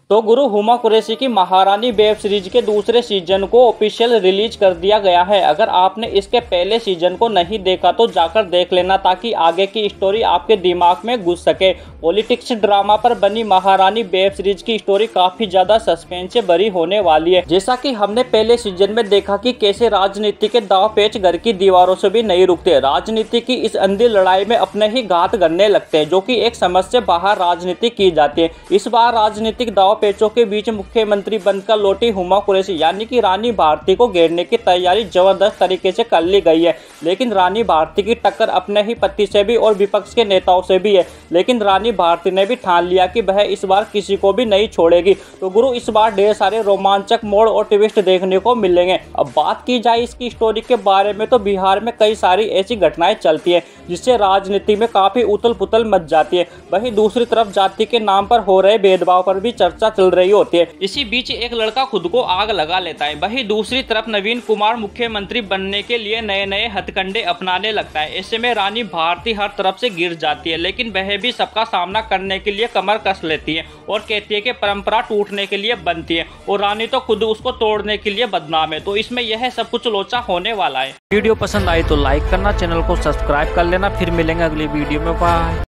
तो गुरु हुमा कुरैशी की महारानी वेब सीरीज के दूसरे सीजन को ऑफिशियल रिलीज कर दिया गया है। अगर आपने इसके पहले सीजन को नहीं देखा तो जाकर देख लेना, ताकि आगे की स्टोरी आपके दिमाग में घुस सके। पॉलिटिक्स ड्रामा पर बनी महारानी वेब सीरीज की स्टोरी काफी ज्यादा सस्पेंस से भरी होने वाली है। जैसा कि हमने पहले सीजन में देखा कि कैसे राजनीति के दांव पेच घर की दीवारों से भी नहीं रुकते। राजनीति की इस अंधी लड़ाई में अपने ही घात गढ़ने लगते हैं, जो कि एक समझ से बाहर राजनीति की जाती है। इस बार राजनीतिक दांव पेचों के बीच मुख्यमंत्री बनकर लौटी हुमा कुरैशी यानी कि रानी भारती को घेरने की तैयारी जबरदस्त तरीके से कर ली गई है। लेकिन रानी भारती की टक्कर अपने ही पति से भी और विपक्ष के नेताओं से भी है। लेकिन रानी भारती ने भी ठान लिया कि वह इस बार किसी को भी नहीं छोड़ेगी। तो गुरु इस बार ढेर सारे रोमांचक मोड़ और ट्विस्ट देखने को मिलेंगे। अब बात की जाए इसकी स्टोरी के बारे में तो बिहार में कई सारी ऐसी घटनाएं चलती है जिससे राजनीति में काफी उथल पुथल मच जाती है। वहीं दूसरी तरफ जाति के नाम पर हो रहे भेदभाव पर भी चर्चा चल रही होती है। इसी बीच एक लड़का खुद को आग लगा लेता है। वहीं दूसरी तरफ नवीन कुमार मुख्यमंत्री बनने के लिए नए नए हथकंडे अपनाने लगता है। ऐसे में रानी भारती हर तरफ से गिर जाती है, लेकिन वह भी सबका सामना करने के लिए कमर कस लेती है और कहती है कि परंपरा टूटने के लिए बनती है और रानी तो खुद उसको तोड़ने के लिए बदनाम है। तो इसमें यह सब कुछ लोचा होने वाला है। वीडियो पसंद आई तो लाइक करना, चैनल को सब्सक्राइब कर लेना। फिर मिलेंगे अगली वीडियो में। बाय।